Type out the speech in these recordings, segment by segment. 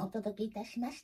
お届けいたしました。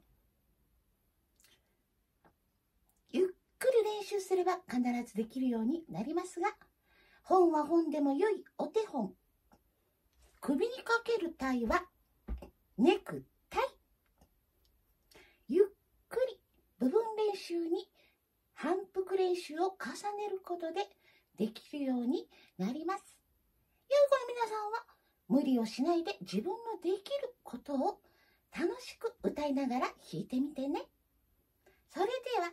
ゆっくり練習すれば必ずできるようになりますが、本は本でも良いお手本。首にかけるタイはネクタイ。ゆっくり部分練習に反復練習を重ねることでできるようになります。良い子の皆さんは無理をしないで自分のできることを楽しく歌いながら弾いてみてね。それでは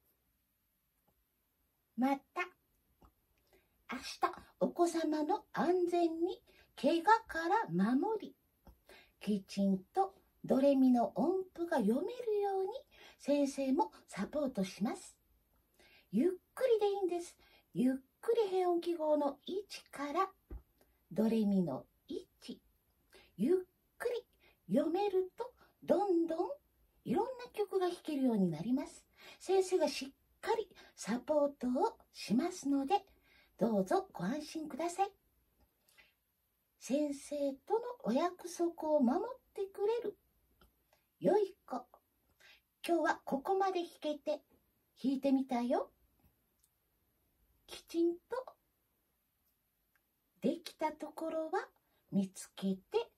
また明日お子様の安全に怪我から守り、きちんとドレミの音符が読めるように先生もサポートします。ゆっくりでいいんです。ゆっくり変音記号の1からドレミの1、ゆっくり読めるとどんどんいろんな曲が弾けるようになります。先生がしっかりサポートをしますので、どうぞご安心ください。先生とのお約束を守ってくれる良い子。今日はここまで弾けて弾いてみたよ。きちんとできたところは見つけて、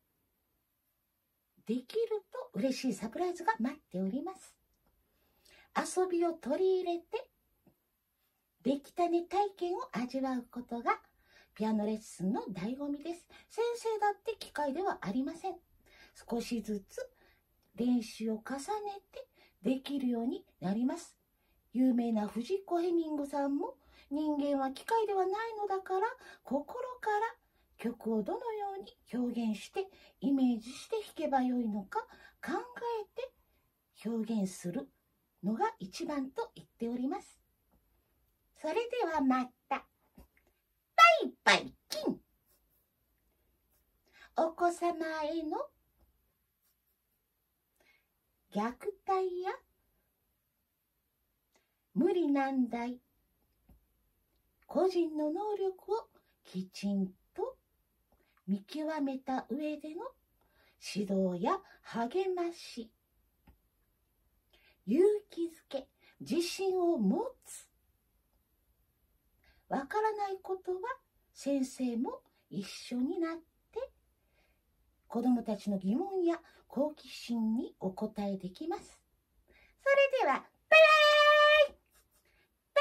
できると嬉しいサプライズが待っております。遊びを取り入れて、できたね体験を味わうことがピアノレッスンの醍醐味です。先生だって機械ではありません。少しずつ練習を重ねてできるようになります。有名な藤子ヘミングさんも、人間は機械ではないのだから、心から曲をどのように表現してイメージして弾けばよいのか考えて表現するのが一番と言っております。それではまた。バイバイキン。お子様への虐待や無理難題、個人の能力をきちんと見極めた上での指導や励まし、勇気づけ、自信を持つ。わからないことは先生も一緒になって子どもたちの疑問や好奇心にお答えできます。それではバイバイ。バ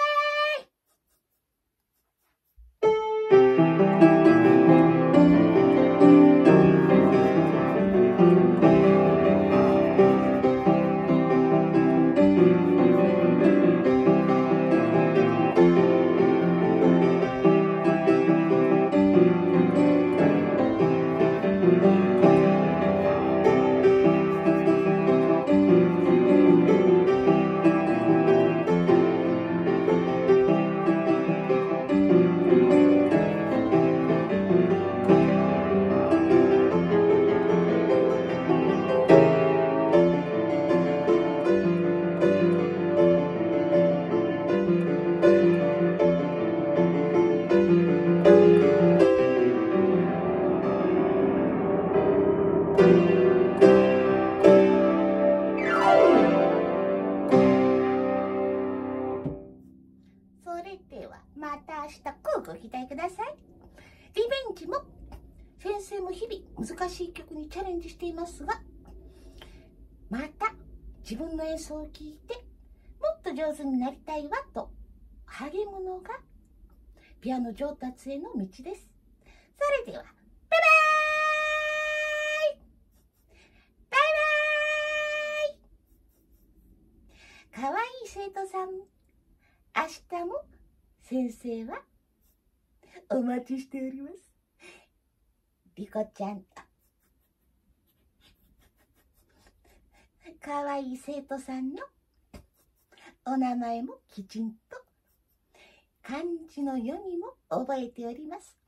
それではまた明日ご期待ください。リベンジも先生も日々難しい曲にチャレンジしていますが、また自分の演奏を聴いてもっと上手になりたいわと励むのがピアノ上達への道です。それではバイバーイ。バイバーイ。かわいい生徒さん、明日も先生はお待ちしております。リコちゃん、かわいい生徒さんのお名前もきちんと漢字の読みも覚えております。